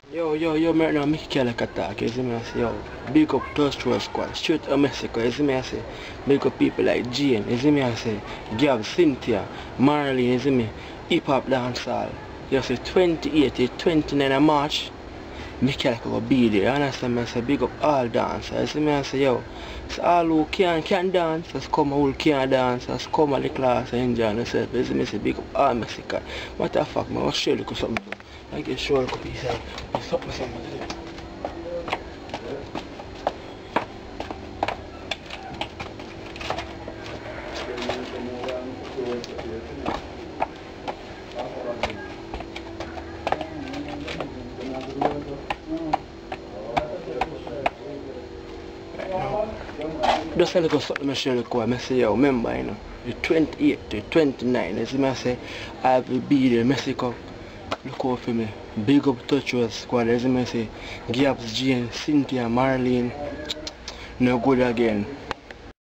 Yo, man, now make a like attack, you see me, I say, yo, big up Touch Road Squad, straight to Mexico, you see me, I say, big up people like Jane, you see me, I say, Gab, Cynthia, Marlene, you see me, hip hop dancehall, you see, 28 to 29 of March, make a like go be there, you understand me, I say, big up all dancers, you see me, I say, yo, so all who can dance, just come who can dance, just come at the class and enjoy yourself, you see me, I say, big up all Mexican, matter of fact, man, I'll show you something. I get sure a piece of something. Just a little something I show you, I say, yo, remember, you know, the 28 to 29, as I say, I will be there in Mexico. Look out for me. Big up Touch Road Squad, as I say, Gabs, Jane, Cynthia, Marlene, no good again.